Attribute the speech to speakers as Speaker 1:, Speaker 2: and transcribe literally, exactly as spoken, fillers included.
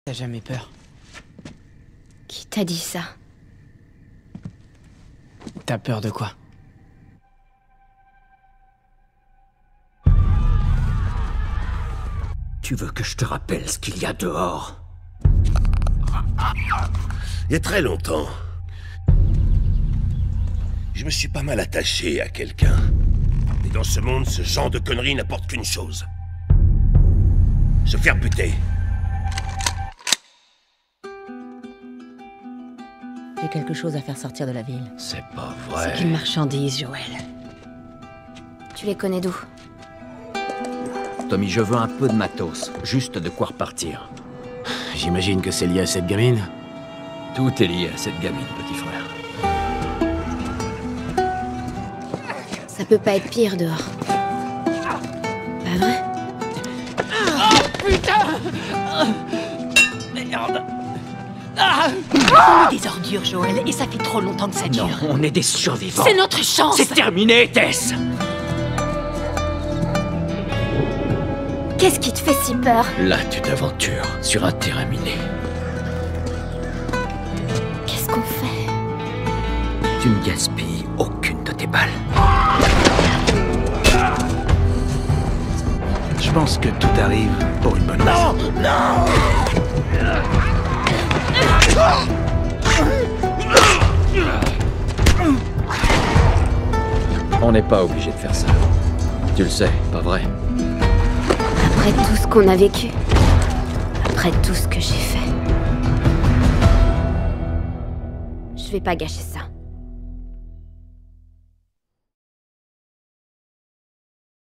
Speaker 1: T'as jamais peur?
Speaker 2: Qui t'a dit ça?
Speaker 1: T'as peur de quoi?
Speaker 3: Tu veux que je te rappelle ce qu'il y a dehors?
Speaker 4: Il y a très longtemps, je me suis pas mal attaché à quelqu'un. Et dans ce monde, ce genre de conneries n'apporte qu'une chose. Se faire buter.
Speaker 5: J'ai quelque chose à faire sortir de la ville.
Speaker 3: C'est pas vrai.
Speaker 5: C'est une marchandise, Joël.
Speaker 2: Tu les connais d'où?
Speaker 3: Tommy, je veux un peu de matos. Juste de quoi repartir.
Speaker 6: J'imagine que c'est lié à cette gamine.
Speaker 3: Tout est lié à cette gamine, petit frère.
Speaker 2: Ça peut pas être pire dehors. Pas vrai?
Speaker 3: Merde.
Speaker 5: On est des ordures, Joël, et ça fait trop longtemps que ça dure.
Speaker 3: Non, on est des survivants.
Speaker 5: C'est notre chance.
Speaker 3: C'est terminé, Tess.
Speaker 2: Qu'est-ce qui te fait si peur?
Speaker 3: Là, tu t'aventures sur un terrain miné.
Speaker 2: Qu'est-ce qu'on fait?
Speaker 3: Tu ne gaspilles aucune de tes balles.
Speaker 6: Je pense que tout arrive pour une bonne raison.
Speaker 3: Non, non. On n'est pas obligé de faire ça. Tu le sais, pas vrai?
Speaker 2: Après tout ce qu'on a vécu, après tout ce que j'ai fait, je vais pas gâcher ça.